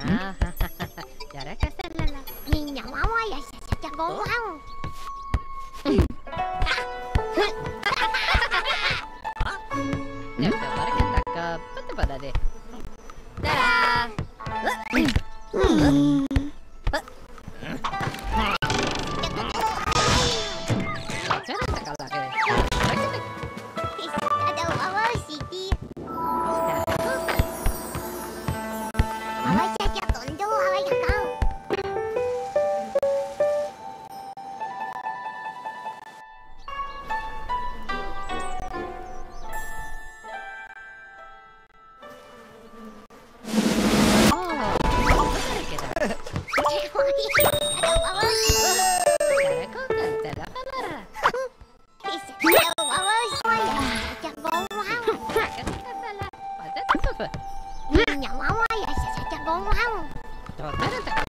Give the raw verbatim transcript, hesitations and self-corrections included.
Ah, Cara ka sa lala. Niña wawa ya sa sa jagong. Nefte barka taka pata pada deh. Tada! Cara taka lagi. Ada wawa Siti. Wawa saja tondo wawa ya kau. Oh, benar kita. Ada wawa Siti. Cara kau dan cara kalara. Ada wawa Siti. Jagong. Kita salah. Pada tu. Niña wawa ya sa sa jagong. Tuh, cara taka